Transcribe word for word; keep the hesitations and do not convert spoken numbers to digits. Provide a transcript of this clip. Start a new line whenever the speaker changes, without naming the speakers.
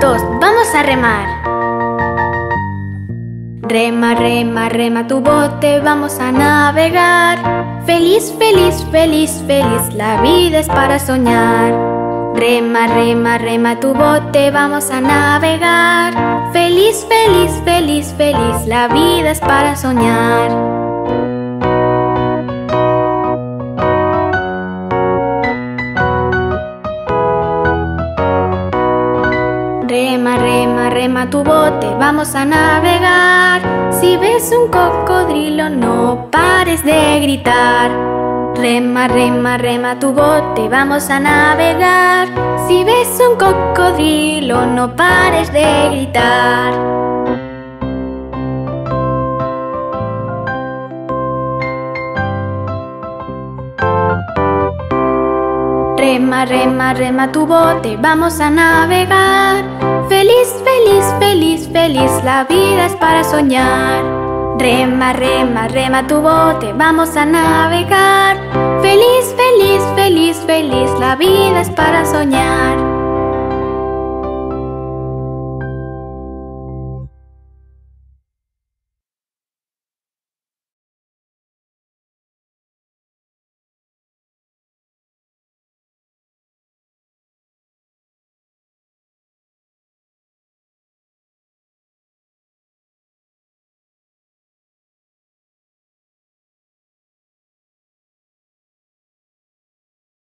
dos, vamos a remar. Rema, rema, rema tu bote, vamos a navegar. Feliz, feliz, feliz, feliz, la vida es para soñar. Rema, rema, rema tu bote, vamos a navegar. Feliz, feliz, feliz, feliz, la vida es para soñar. Rema, rema, rema tu bote, vamos a navegar. Si ves un cocodrilo, no pares de gritar. Rema, rema, rema tu bote, vamos a navegar. Si ves un cocodrilo, no pares de gritar. Rema, rema, rema tu bote, vamos a navegar. Feliz, feliz, feliz, feliz, la vida es para soñar. Rema, rema, rema tu bote, vamos a navegar. Feliz, feliz, feliz, feliz, la vida es para soñar.